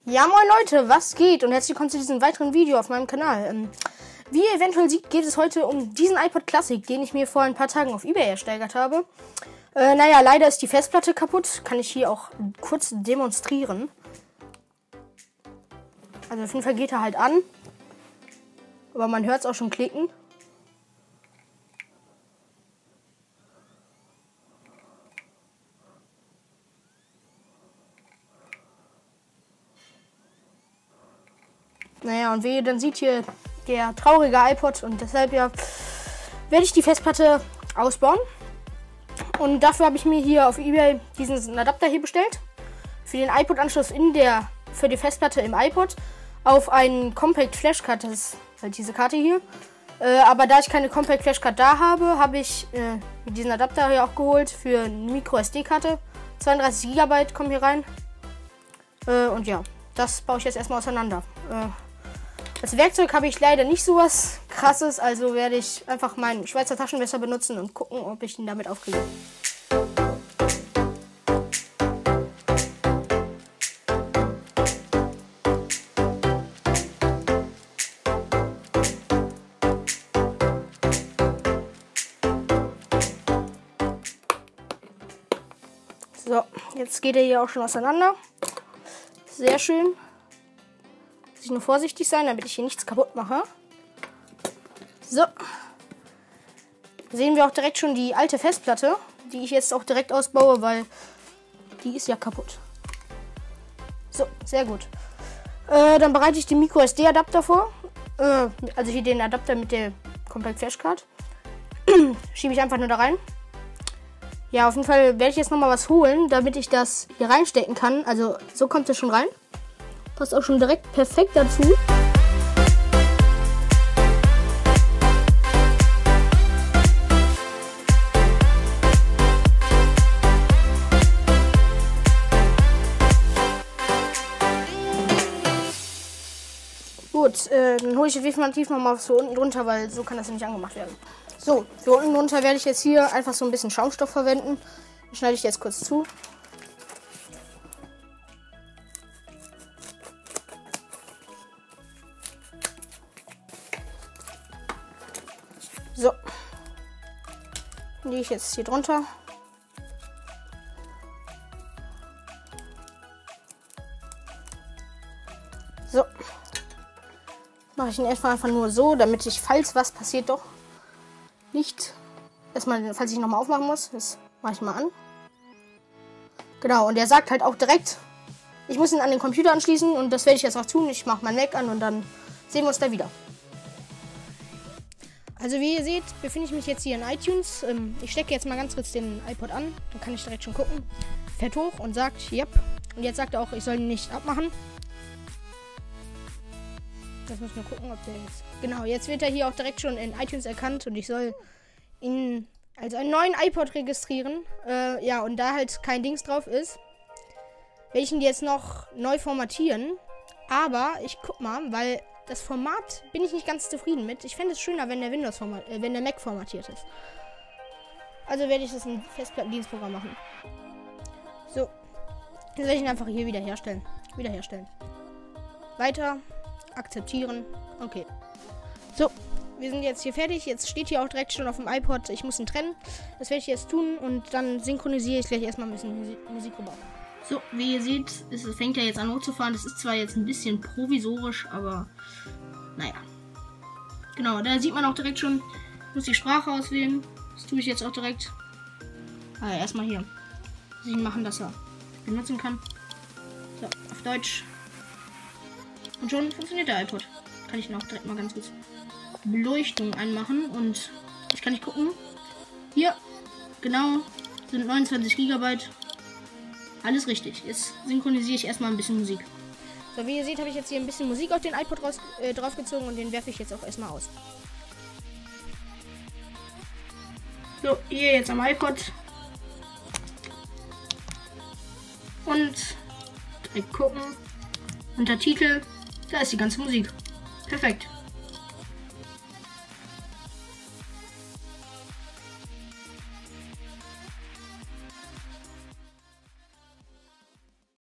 Ja, moin Leute, was geht? Und herzlich willkommen zu diesem weiteren Video auf meinem Kanal. Wie ihr eventuell seht, geht es heute um diesen iPod Classic, den ich mir vor ein paar Tagen auf eBay ersteigert habe. Naja, leider ist die Festplatte kaputt. Kann ich hier auch kurz demonstrieren. Also auf jeden Fall geht er halt an. Aber man hört es auch schon klicken. Naja, und wie ihr dann seht hier der traurige iPod und deshalb ja werde ich die Festplatte ausbauen. Und dafür habe ich mir hier auf eBay diesen Adapter hier bestellt. Für den iPod-Anschluss für die Festplatte im iPod auf einen Compact Flashcard. Das ist halt diese Karte hier. Aber da ich keine Compact Flashcard da habe ich diesen Adapter hier auch geholt für eine Micro SD-Karte. 32 GB kommen hier rein. Und ja, das baue ich jetzt erstmal auseinander. Als Werkzeug habe ich leider nicht so was Krasses, also werde ich einfach mein Schweizer Taschenmesser benutzen und gucken, ob ich ihn damit aufkriege. So, jetzt geht er hier auch schon auseinander. Sehr schön. Muss ich nur vorsichtig sein, damit ich hier nichts kaputt mache. So. Sehen wir auch direkt schon die alte Festplatte, die ich jetzt auch direkt ausbaue, weil die ist ja kaputt. So, sehr gut. Dann bereite ich den Micro SD Adapter vor. Also hier den Adapter mit der Compact Flashcard. Schiebe ich einfach nur da rein. Ja, auf jeden Fall werde ich jetzt nochmal was holen, damit ich das hier reinstecken kann. Also so kommt es schon rein. Passt auch schon direkt perfekt dazu. Gut, dann hole ich definitiv nochmal was für unten drunter, weil so kann das ja nicht angemacht werden. So, für unten drunter werde ich jetzt hier einfach so ein bisschen Schaumstoff verwenden. Den schneide ich jetzt kurz zu. So. Lege ich jetzt hier drunter. So. Mache ich ihn erstmal einfach nur so, damit ich, falls was passiert, doch nicht erstmal, falls ich nochmal aufmachen muss, das mache ich mal an. Genau, und der sagt halt auch direkt, ich muss ihn an den Computer anschließen und das werde ich jetzt auch tun. Ich mache mein Mac an und dann sehen wir uns da wieder. Also wie ihr seht, befinde ich mich jetzt hier in iTunes. Ich stecke jetzt mal ganz kurz den iPod an, dann kann ich direkt schon gucken. Fährt hoch und sagt, yep. Und jetzt sagt er auch, ich soll ihn nicht abmachen. Das muss man gucken, ob der jetzt... Genau, jetzt wird er hier auch direkt schon in iTunes erkannt und ich soll ihn als einen neuen iPod registrieren. Ja, und da halt kein Dings drauf ist, werde ich ihn jetzt noch neu formatieren. Aber ich guck mal, weil das Format bin ich nicht ganz zufrieden mit. Ich fände es schöner, wenn der wenn der Mac formatiert ist. Also werde ich das in Festplattendienstprogramm machen. So. Jetzt werde ich ihn einfach hier wiederherstellen. Weiter. Akzeptieren. Okay. So. Wir sind jetzt hier fertig. Jetzt steht hier auch direkt schon auf dem iPod, ich muss ihn trennen. Das werde ich jetzt tun und dann synchronisiere ich gleich erstmal ein bisschen Musik rüber. So, wie ihr seht, es fängt ja jetzt an hochzufahren. Das ist zwar jetzt ein bisschen provisorisch, aber naja. Genau, da sieht man auch direkt schon, ich muss die Sprache auswählen. Das tue ich jetzt auch direkt. Erstmal hier. Sie machen, dass er benutzen kann. So, auf Deutsch. Und schon funktioniert der iPod. Kann ich noch direkt mal ganz kurz Beleuchtung einmachen und ich kann nicht gucken. Hier, genau, sind 29 GB. Alles richtig. Jetzt synchronisiere ich erstmal ein bisschen Musik. So, wie ihr seht, habe ich jetzt hier ein bisschen Musik auf den iPod draufgezogen und den werfe ich jetzt auch erstmal aus. So, hier jetzt am iPod. Und direkt gucken. Unter Titel, da ist die ganze Musik. Perfekt.